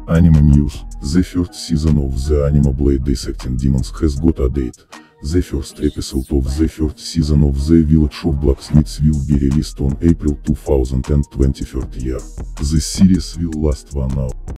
Anime News. The first season of the Anime Blade Dissecting Demons has got a date. The first episode of the first season of The Village of Blacksmiths will be released on April 2023. The series will last 1 hour.